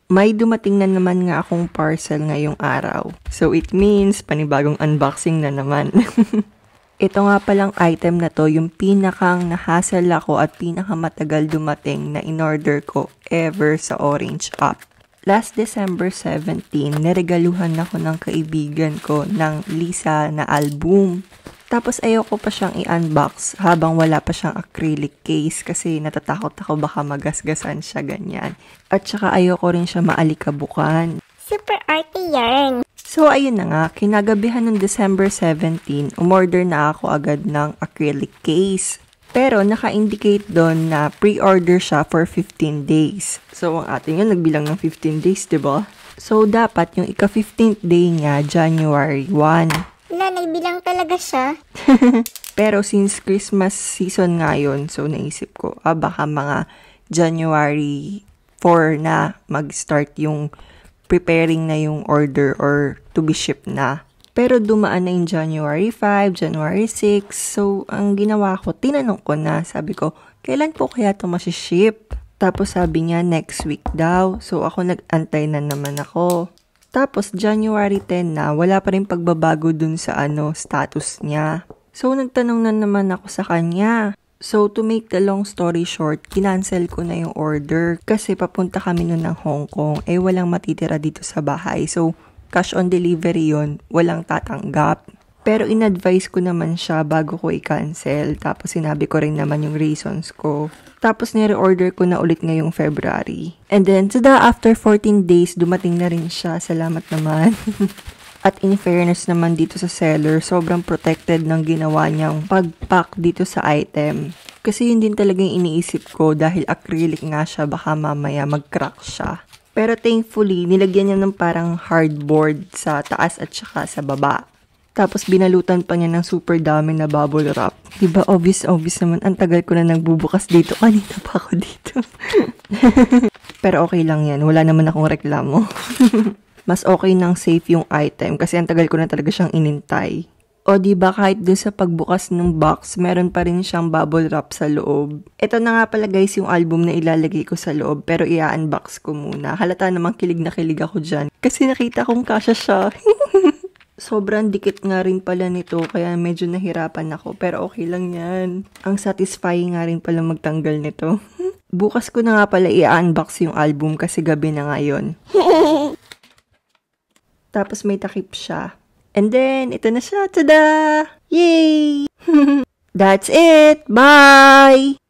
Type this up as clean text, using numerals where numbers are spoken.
May dumating na naman nga akong parcel ngayong araw. So it means panibagong unboxing na naman. Ito nga palang item na to, yung pinakang nahassle ako at pinakamatagal dumating na in-order ko ever sa Orange app. Last December 17, niregaluhan ako ng kaibigan ko ng Lisa na album. Tapos ayoko pa siyang i-unbox habang wala pa siyang acrylic case kasi natatakot ako baka magasgasan siya ganyan. At saka ayoko rin siya maalikabukan. Super arty yarn. So, ayun na nga, kinagabihan ng December 17, umorder na ako agad ng acrylic case. Pero, naka-indicate doon na pre-order siya for 15 days. So, ang ating yun, nagbilang ng 15 days, diba? So, dapat yung ika-15th day niya, January 1. Nagbilang talaga siya. Pero, since Christmas season nga yun, so naisip ko, baka mga January 4 na mag-start yung preparing na yung order or to be shipped na. Pero dumaan na yung January 5, January 6. So, ang ginawa ko, tinanong ko na. Sabi ko, kailan po kaya ito masiship? Tapos sabi niya, next week daw. So, ako nag-antay na naman ako. Tapos, January 10 na, wala pa rin pagbabago dun sa status niya. So, nagtanong na naman ako sa kanya. So, to make the long story short, kinancel ko na yung order kasi papunta kami nun ng Hong Kong. Walang matitira dito sa bahay. So, cash on delivery yon, walang tatanggap. Pero in-advise ko naman siya bago ko i-cancel. Tapos sinabi ko rin naman yung reasons ko. Tapos nire-order ko na ulit ngayong February. And then, after 14 days, dumating na rin siya. Salamat naman. At in fairness naman dito sa seller, sobrang protected ng ginawa niyang pag-pack dito sa item. Kasi yun din talaga yung iniisip ko dahil acrylic nga siya, baka mamaya mag-crack siya. Pero thankfully, nilagyan niya ng parang hardboard sa taas at saka sa baba. Tapos binalutan pa niya ng super dami na bubble wrap. Diba obvious naman, ang tagal ko na nagbubukas dito. Kanina pa ako dito. Pero okay lang yan, wala naman akong reklamo. Mas okay nang safe yung item kasi ang tagal ko na talaga siyang inintay. O diba kahit doon sa pagbukas ng box, meron pa rin siyang bubble wrap sa loob. Ito na nga pala guys yung album na ilalagay ko sa loob pero i-unbox ko muna. Halata namang kilig na kilig ako dyan kasi nakita kong kasya siya. Sobrang dikit nga rin pala nito kaya medyo nahirapan ako pero okay lang yan. Ang satisfying nga rin pala magtanggal nito. Bukas ko na nga pala i-unbox yung album kasi gabi na nga yun. Tapos may takip siya. And then, ito na siya. Tada! Yay! That's it! Bye!